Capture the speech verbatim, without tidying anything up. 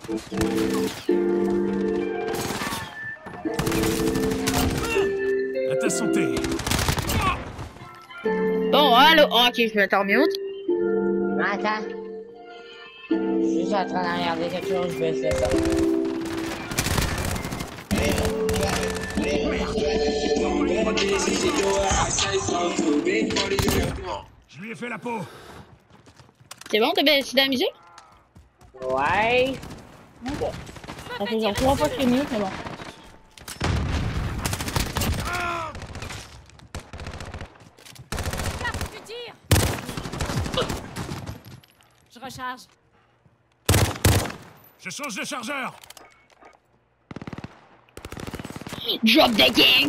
À ta santé. Bon, allô. Oh, ok, je vais attendre une minute. Attends. Je suis juste en train de regarder quelque chose, je vais faire ça. Je lui ai fait la peau. C'est bon, t'as baissé la musique? Ouais. Ok. Ça fait genre trois fois que c'est mieux, c'est bon. Je recharge. Je change de chargeur. Drop the game!